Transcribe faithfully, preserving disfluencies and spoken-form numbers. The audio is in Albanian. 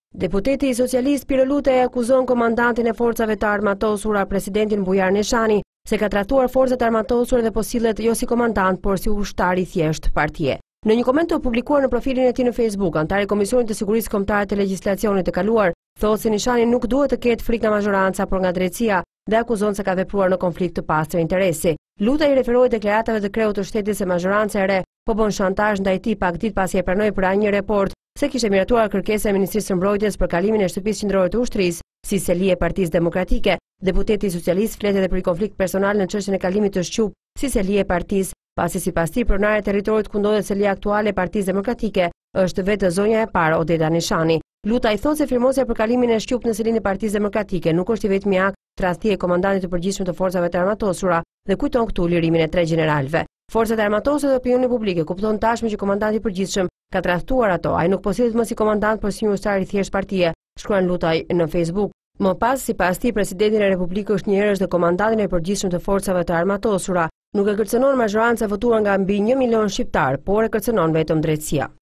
Deputeti socialist Piro Luta e akuzon komandantin e forcave të armatosura presidentin Bujar Neshani se ka trajtuar forcat armatosura dhe po sillet jo si komandant, por si ushtar i thjesht partie. Në një koment të publikuar në profilin e tij në Facebook, antari i Komisionit të Sigurisë Kombëtare të Legjislacionit të kaluar thotë se Neshani nuk duhet të ketë frikë nga mazhoranca, por nga drejtësia dhe akuzon se ka vepruar në konflikt të pastër interesi. Luta i referoi deklaratave të kreut të shtetit se mazhoranca e re po bën shantazh ndaj tij pak ditë pasi e pranoi pra një report se kishte miratuar kërkesa e Ministrisë së Mbrojtjes për kalimin e shtëpisë qendrore të ushtrisë si seli e Partisë Demokratike. Deputeti socialist flet edhe për një konflikt personal në çështjen e kalimit të Shqup si seli e partisë, pasi sipas tij pronare e territorit ku ndodhet selia aktuale e Partisë Demokratike është vetë zonja e parë Odeta Neshani. Luta i thotë se firmosja për kalimin e Shqup në selinë e Partisë Demokratike nuk është i vetmi akt tradhtie e komandantit të përgjithshëm të forcave të armatosura dhe kujton këtu lirimin e tre generalëve. Forcat e armatosura dhe opinioni publik e kupton tashmë që komandanti i përgjithshëm ka tradhtuar ato. Ai nuk po sillet më si komandant, por si një ushtar i thjesht partie, shkruan Lutaj në Facebook. Më pas, sipas tij, presidentin e Republikës një herësh dhe komandantin e përgjithshëm të forcave të armatosura nuk e kërcënon mazhorancën e votuar nga mbi një milion shqiptar, por e kërcënon vetëm drejtësia.